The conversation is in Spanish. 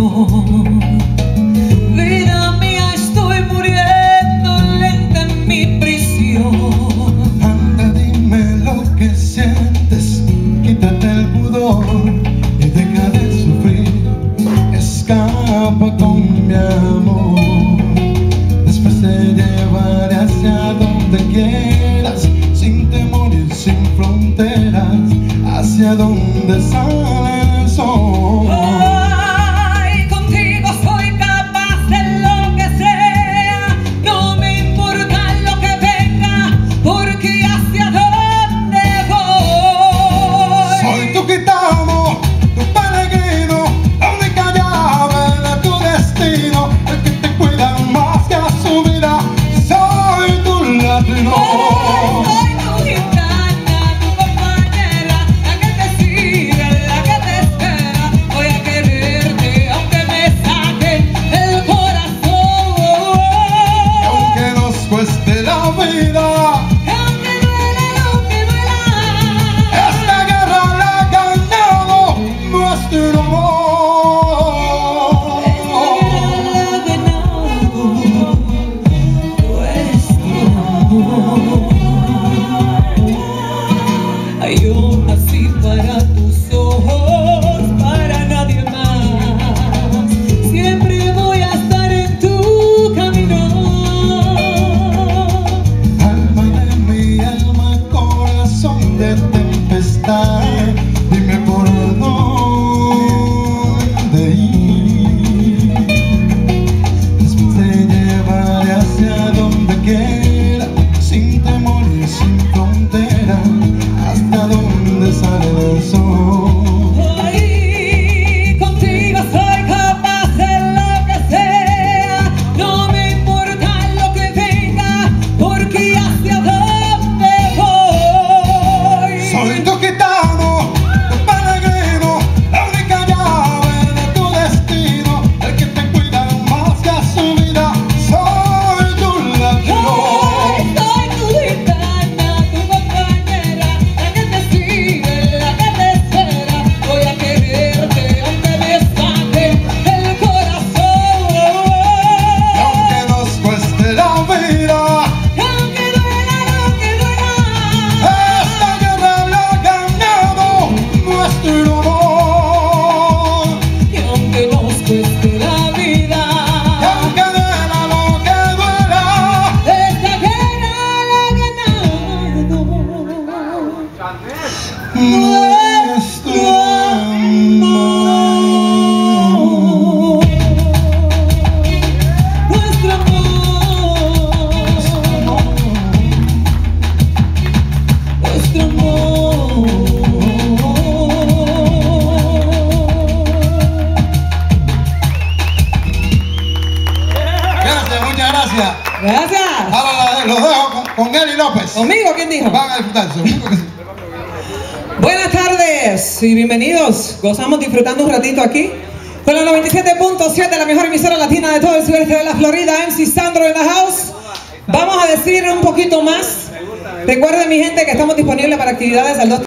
Vida mía, estoy muriendo lenta en mi prisión. Anda, dime lo que sientes, quítate el pudor y deja de sufrir. Escapa con mi amor, después te llevaré hacia donde quieras, sin temor y sin fronteras, hacia donde sale el sol. Ay, contigo soy capaz de lo que sea, no me importa lo que venga, porque hacia dónde voy. Soy tu gitano, tu peregrino, la única llave de tu destino, el que te cuida más que a su vida. Soy tu latino. Soy tu gitana, tu compañera, la que te sigue, la que te espera. Voy a quererte aunque me saquen el corazón. Y aunque nos cueste la vida, Aunque duela lo que duela, esta guerra la ha ganado nuestro amor. la ha ganado nuestro amor. Ay, yo nací para tus ojos, para nadie más. Siempre voy a estar en tu camino. Alma de mi alma, corazón de tempestad, dime por dónde ir. Después te llevaré hacia donde quiera, sin temor y sin frontera, hasta donde sale el sol. Ay, contigo soy capaz de lo que sea, no me importa lo que venga, porque hacia dónde voy. Soy tu gitano, tu peregrino, la única llave de tu destino, el que te cuida más que a su vida. Soy tu latino. Ay, soy tu gitana, tu compañera, la que te sigue, la que te espera. Voy a quererte aunque me saquen el corazón. Y aunque nos cueste la vida, Aunque duela lo que duela, esta guerra la ha ganado nuestro amor. y aunque nos cueste la vida, Y aunque duela lo que duela, esta guerra la ha ganado nuestro amor. nuestro Gracias, muchas gracias. Gracias. Ahora los dejo con Eli López. ¿Conmigo? ¿Quién dijo? Van a disfrutar, seguro que sí. Buenas tardes y bienvenidos. Gozamos disfrutando un ratito aquí con la 97.7, la mejor emisora latina de todo el sureste de la Florida. MC Sandro in the house. Vamos a decir un poquito más. Recuerden, mi gente, que estamos disponibles para actividades al 2